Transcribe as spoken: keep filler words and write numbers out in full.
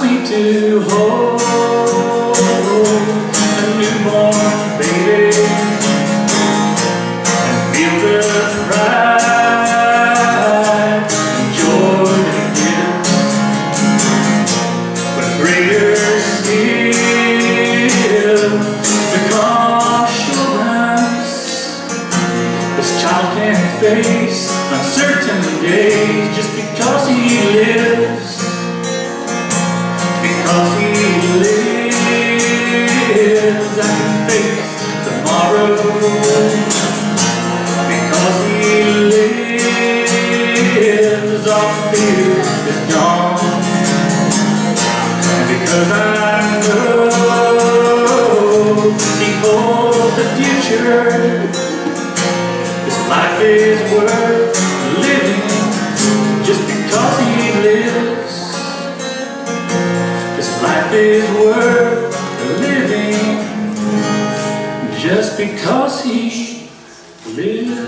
sweet to hold a newborn baby and feel the pride and joy that it gives. But greater still, the calm assurance this child can face uncertain days just because he lives. Because he lives, I can face tomorrow. Because he lives, all fear is gone. And because I know he holds the future, this life is worth living just because he lives. This life is worth living just because he lives.